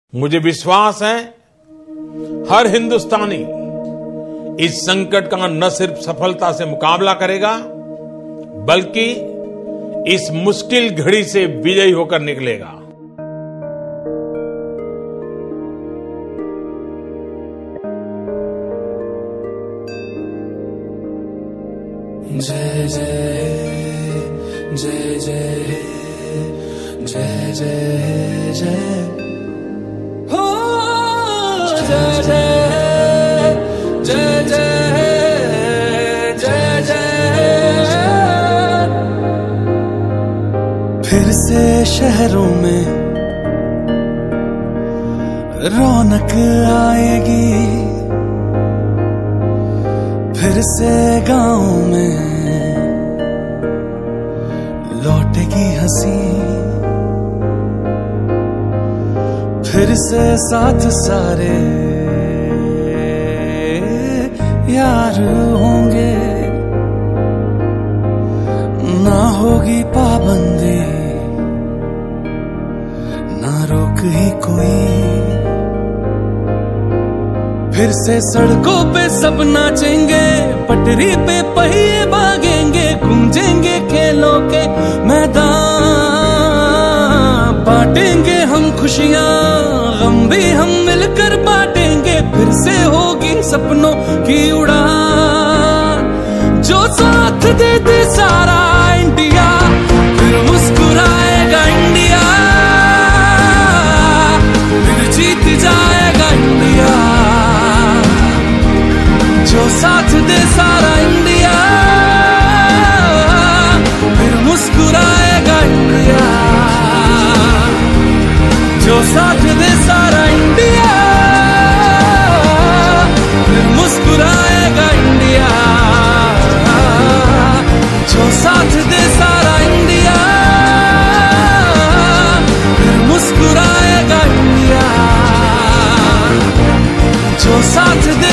मुझे विश्वास है हर हिंदुस्तानी इस संकट का न सिर्फ सफलता से मुकाबला करेगा बल्कि इस मुश्किल घड़ी से विजयी होकर निकलेगा। जय जय जय जय जय जय जय हो जय जय जय जय जय जय। फिर से शहरों में रौनक आएगी, फिर से गाँव में लौटेगी हंसी, फिर से साथ सारे यार होंगे, ना होगी पाबंदी ना रोक ही कोई, फिर से सड़कों पे सब नाचेंगे, पटरी पे पहिए भागेंगे, गूंजेंगे खेलों के मैदान, बांटेंगे हम खुशियां गम भी हम मिलकर बांटेंगे, फिर से होगी सपनों की उड़ान, जो साथ दे दे सारा इंडिया, फिर मुस्कुराएगा इंडिया, फिर जीत जाएगा इंडिया, जो साथ दे सारा इंडिया, फिर मुस्कुराएगा इंडिया, जो साथ दे सारा इंडिया, फिर मुस्कुराएगा इंडिया, जो साथ दे सारा इंडिया, फिर मुस्कुराएगा इंडिया, जो साथ दे